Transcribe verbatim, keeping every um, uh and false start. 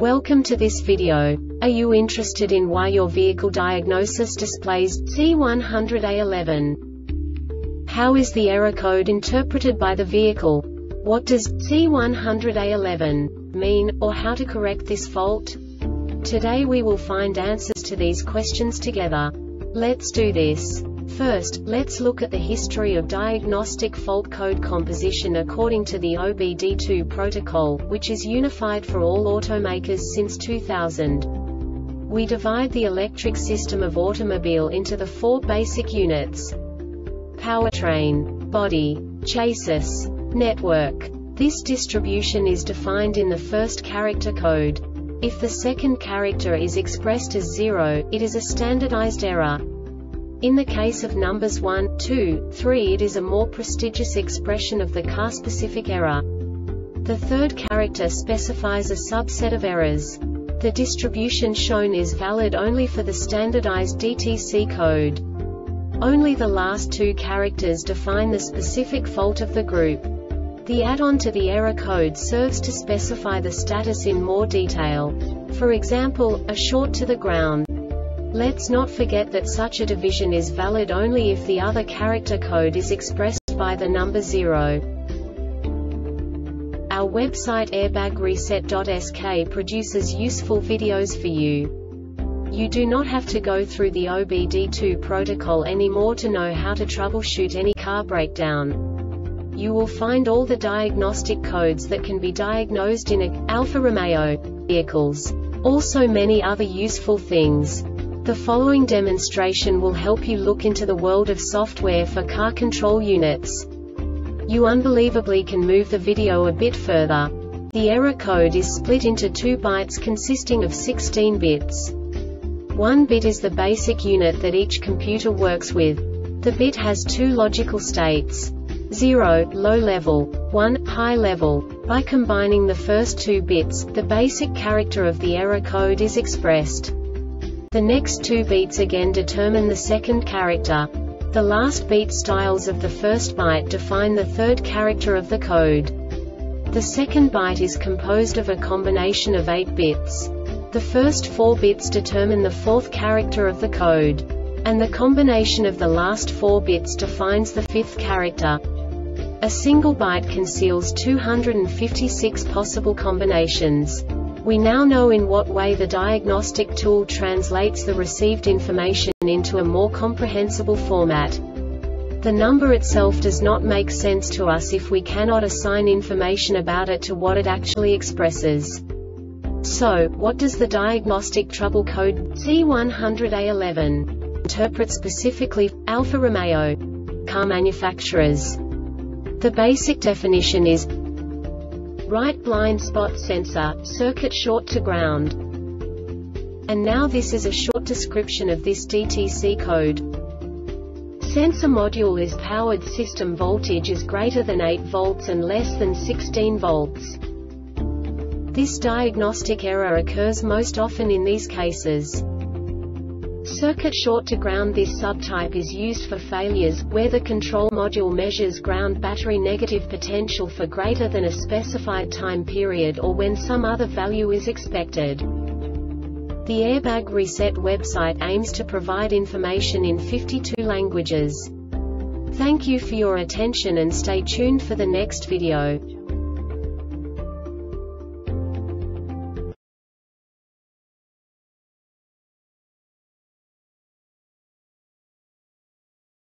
Welcome to this video. Are you interested in why your vehicle diagnosis displays C one hundred A eleven? How is the error code interpreted by the vehicle? What does C one hundred A eleven mean, or how to correct this fault? Today we will find answers to these questions together. Let's do this. First, let's look at the history of diagnostic fault code composition according to the O B D two protocol, which is unified for all automakers since two thousand. We divide the electric system of automobile into the four basic units: powertrain, body, chassis, network. This distribution is defined in the first character code. If the second character is expressed as zero, it is a standardized error. In the case of numbers one, two, three, it is a more prestigious expression of the car-specific error. The third character specifies a subset of errors. The distribution shown is valid only for the standardized D T C code. Only the last two characters define the specific fault of the group. The add-on to the error code serves to specify the status in more detail. For example, a short to the ground. Let's not forget that such a division is valid only if the other character code is expressed by the number zero. Our website airbag reset dot S K produces useful videos for you. You do not have to go through the O B D two protocol anymore to know how to troubleshoot any car breakdown. You will find all the diagnostic codes that can be diagnosed in a Alfa Romeo vehicles. Also many other useful things. The following demonstration will help you look into the world of software for car control units. You unbelievably can move the video a bit further. The error code is split into two bytes consisting of sixteen bits. One bit is the basic unit that each computer works with. The bit has two logical states: zero, low level, one, high level. By combining the first two bits, the basic character of the error code is expressed. The next two beats again determine the second character. The last beat styles of the first byte define the third character of the code. The second byte is composed of a combination of eight bits. The first four bits determine the fourth character of the code. And the combination of the last four bits defines the fifth character. A single byte conceals two hundred fifty-six possible combinations. We now know in what way the diagnostic tool translates the received information into a more comprehensible format. The number itself does not make sense to us if we cannot assign information about it to what it actually expresses. So, what does the diagnostic trouble code C one hundred A eleven interpret specifically for Alfa Romeo car manufacturers? The basic definition is right blind spot sensor, circuit short to ground. And now this is a short description of this D T C code. Sensor module is powered system voltage is greater than eight volts and less than sixteen volts. This diagnostic error occurs most often in these cases: circuit short to ground. This subtype is used for failures where the control module measures ground battery negative potential for greater than a specified time period or when some other value is expected. The Airbag Reset website aims to provide information in fifty-two languages. Thank you for your attention and stay tuned for the next video.